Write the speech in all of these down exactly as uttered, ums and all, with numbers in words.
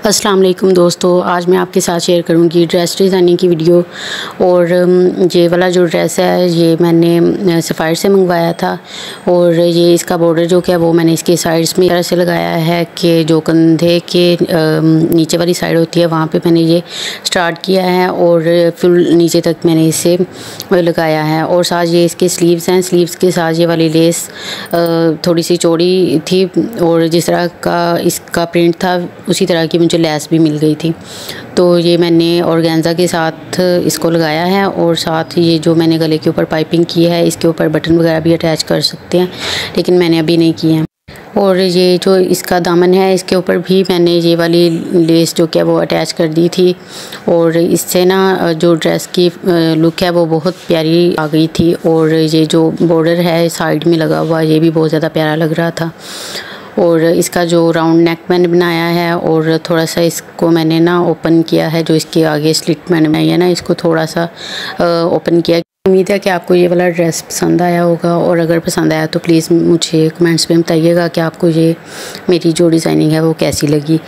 अस्सलाम वालेकुम दोस्तों, आज मैं आपके साथ शेयर करूंगी ड्रेस डिज़ाइनिंग की वीडियो। और ये वाला जो ड्रेस है ये मैंने सफ़ायर से मंगवाया था। और ये इसका बॉर्डर जो क्या वो मैंने इसके साइड्स में तरह से लगाया है कि जो कंधे के नीचे वाली साइड होती है वहाँ पे मैंने ये स्टार्ट किया है और फुल नीचे तक मैंने इसे लगाया है। और साथ ये इसके स्लीव्स हैं, स्लीव्स के साथ ये वाली लेस थोड़ी सी चौड़ी थी और जिस तरह का इसका प्रिंट था उसी तरह की मुझे लेस भी मिल गई थी। तो ये मैंने ऑर्गेन्जा के साथ इसको लगाया है और साथ ये जो मैंने गले के ऊपर पाइपिंग की है इसके ऊपर बटन वगैरह भी अटैच कर सकते हैं, लेकिन मैंने अभी नहीं किए हैं। और ये जो इसका दामन है इसके ऊपर भी मैंने ये वाली लेस जो क्या वो अटैच कर दी थी और इससे ना जो ड्रेस की लुक है वो बहुत प्यारी आ गई थी। और ये जो बॉर्डर है साइड में लगा हुआ ये भी बहुत ज़्यादा प्यारा लग रहा था। और इसका जो राउंड नेक मैंने बनाया है और थोड़ा सा इसको मैंने ना ओपन किया है, जो इसके आगे स्लिट मैंने बनाई है ना इसको थोड़ा सा ओपन किया। उम्मीद है कि आपको ये वाला ड्रेस पसंद आया होगा और अगर पसंद आया तो प्लीज़ मुझे कमेंट्स में बताइएगा कि आपको ये मेरी जो डिज़ाइनिंग है वो कैसी लगी।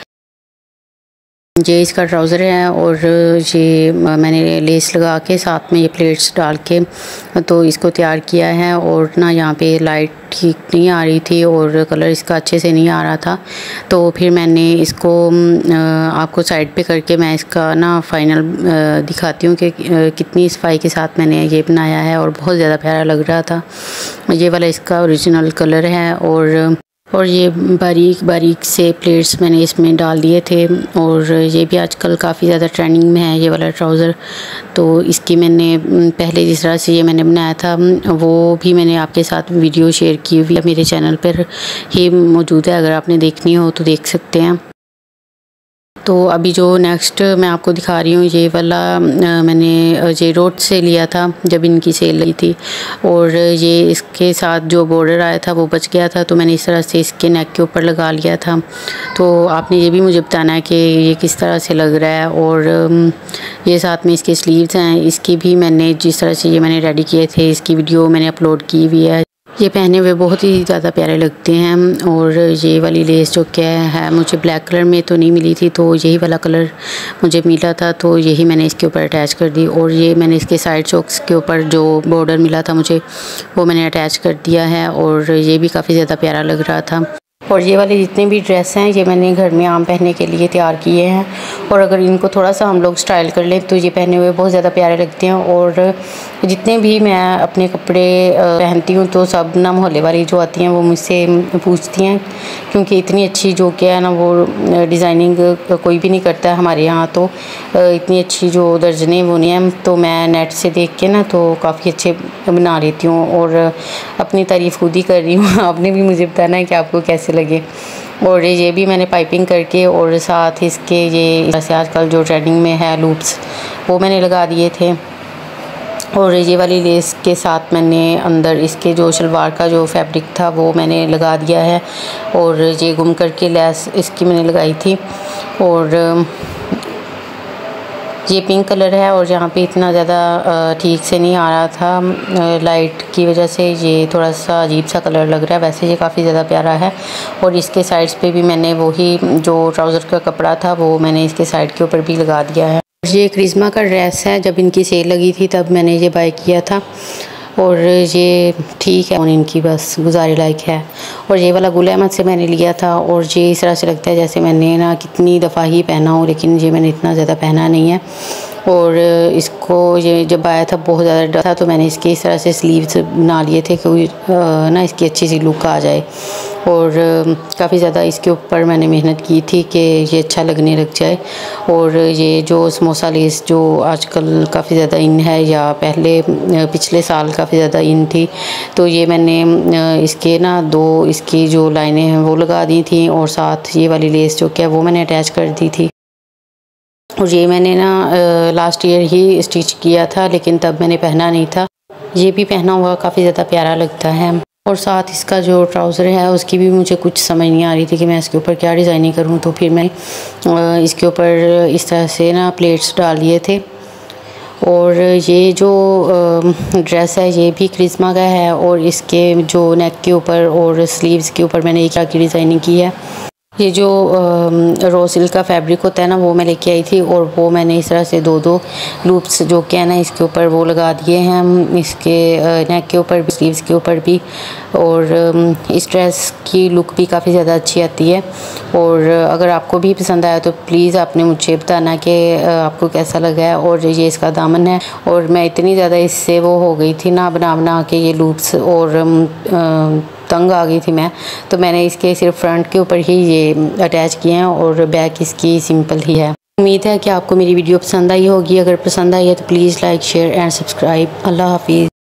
ये इसका ट्राउज़र है और ये मैंने लेस लगा के साथ में ये प्लेट्स डाल के तो इसको तैयार किया है। और ना यहाँ पे लाइट ठीक नहीं आ रही थी और कलर इसका अच्छे से नहीं आ रहा था, तो फिर मैंने इसको आपको साइड पे करके मैं इसका ना फाइनल दिखाती हूँ कि कितनी सफाई के साथ मैंने ये बनाया है और बहुत ज़्यादा प्यारा लग रहा था। ये वाला इसका ओरिजिनल कलर है और और ये बारीक बारीक से प्लेट्स मैंने इसमें डाल दिए थे। और ये भी आजकल काफ़ी ज़्यादा ट्रेंडिंग में है ये वाला ट्राउज़र। तो इसकी मैंने पहले जिस तरह से ये मैंने बनाया था वो भी मैंने आपके साथ वीडियो शेयर की हुई है, मेरे चैनल पर ही मौजूद है, अगर आपने देखनी हो तो देख सकते हैं। तो अभी जो नेक्स्ट मैं आपको दिखा रही हूँ ये वाला मैंने ये रोड से लिया था जब इनकी सेल लगी थी और ये इसके साथ जो बॉर्डर आया था वो बच गया था, तो मैंने इस तरह से इसके नेक के ऊपर लगा लिया था। तो आपने ये भी मुझे बताना है कि ये किस तरह से लग रहा है। और ये साथ में इसके स्लीव्स हैं, इसकी भी मैंने जिस तरह से ये मैंने रेडी किए थे इसकी वीडियो मैंने अपलोड की हुई है। ये पहने हुए बहुत ही ज़्यादा प्यारे लगते हैं। और ये वाली लेस जो क्या है मुझे ब्लैक कलर में तो नहीं मिली थी, तो यही वाला कलर मुझे मिला था, तो यही मैंने इसके ऊपर अटैच कर दी। और ये मैंने इसके साइड चोक्स के ऊपर जो बॉर्डर मिला था मुझे वो मैंने अटैच कर दिया है और ये भी काफ़ी ज़्यादा प्यारा लग रहा था। और ये वाले जितने भी ड्रेस हैं ये मैंने घर में आम पहनने के लिए तैयार किए हैं और अगर इनको थोड़ा सा हम लोग स्टाइल कर लें तो ये पहने हुए बहुत ज़्यादा प्यारे लगते हैं। और जितने भी मैं अपने कपड़े पहनती हूँ तो सब ना मोहल्ले वाली जो आती हैं वो मुझसे पूछती हैं, क्योंकि इतनी अच्छी जो क्या है ना वो डिज़ाइनिंग कोई भी नहीं करता है हमारे यहाँ। तो इतनी अच्छी जो दर्जने वो नहीं हैं, तो मैं नेट से देख के ना तो काफ़ी अच्छे बना लेती हूँ और अपनी तारीफ़ खुद ही कर रही हूँ। आपने भी मुझे बताना है कि आपको कैसे लगे। और ये भी मैंने पाइपिंग करके और साथ इसके ये जैसे आजकल जो ट्रेंडिंग में है लूप्स वो मैंने लगा दिए थे। और ये वाली लेस के साथ मैंने अंदर इसके जो शलवार का जो फैब्रिक था वो मैंने लगा दिया है और ये गुम करके लेस इसकी मैंने लगाई थी। और ये पिंक कलर है और यहाँ पे इतना ज़्यादा ठीक से नहीं आ रहा था लाइट की वजह से, ये थोड़ा सा अजीब सा कलर लग रहा है। वैसे ये काफ़ी ज़्यादा प्यारा है। और इसके साइड्स पे भी मैंने वही जो ट्राउज़र का कपड़ा था वो मैंने इसके साइड के ऊपर भी लगा दिया है। ये क्रिश्मा का ड्रेस है, जब इनकी सेल लगी थी तब मैंने ये बाय किया था और ये ठीक है और इनकी बस गुजारे लायक है। और ये वाला गुल अहमद से मैंने लिया था और ये इस तरह से लगता है जैसे मैंने ना कितनी दफ़ा ही पहना हो, लेकिन ये मैंने इतना ज़्यादा पहना नहीं है। और इसको ये जब आया था बहुत ज़्यादा डर था, तो मैंने इसके इस तरह से स्लीव्स बना लिए थे कि ना इसकी अच्छी सी लुक आ जाए। और काफ़ी ज़्यादा इसके ऊपर मैंने मेहनत की थी कि ये अच्छा लगने लग जाए। और ये जो समोसा लेस जो आजकल काफ़ी ज़्यादा इन है या पहले पिछले साल काफ़ी ज़्यादा इन थी, तो ये मैंने इसके ना दो इसकी जो लाइनें हैं वो लगा दी थी और साथ ये वाली लेस जो क्या वो मैंने अटैच कर दी थी। और ये मैंने ना लास्ट ईयर ही स्टिच किया था, लेकिन तब मैंने पहना नहीं था। ये भी पहना हुआ काफ़ी ज़्यादा प्यारा लगता है। और साथ इसका जो ट्राउज़र है उसकी भी मुझे कुछ समझ नहीं आ रही थी कि मैं इसके ऊपर क्या डिज़ाइनिंग करूँ, तो फिर मैं इसके ऊपर इस तरह से ना प्लेट्स डाल दिए थे। और ये जो ड्रेस है ये भी क्रिश्मा का है और इसके जो नेक के ऊपर और स्लीव्स के ऊपर मैंने एक की डिज़ाइनिंग की है। ये जो रॉ सिल्क का फैब्रिक होता है ना, वो मैं लेके आई थी और वो मैंने इस तरह से दो दो लूप्स जो कि है ना इसके ऊपर वो लगा दिए हैं हम, इसके नेक के ऊपर भी, स्लीव्स के ऊपर भी। और इस ड्रेस की लुक भी काफ़ी ज़्यादा अच्छी आती है। और अगर आपको भी पसंद आया तो प्लीज़ आपने मुझे बताना कि आपको कैसा लगा है। और ये इसका दामन है, और मैं इतनी ज़्यादा इससे वो हो गई थी ना बना बना के ये लूप्स, और तंग आ गई थी मैं, तो मैंने इसके सिर्फ फ्रंट के ऊपर ही ये अटैच किए हैं और बैक इसकी सिंपल ही है। उम्मीद है कि आपको मेरी वीडियो पसंद आई होगी। अगर पसंद आई है तो please like, share and subscribe. अल्लाह हाफिज़।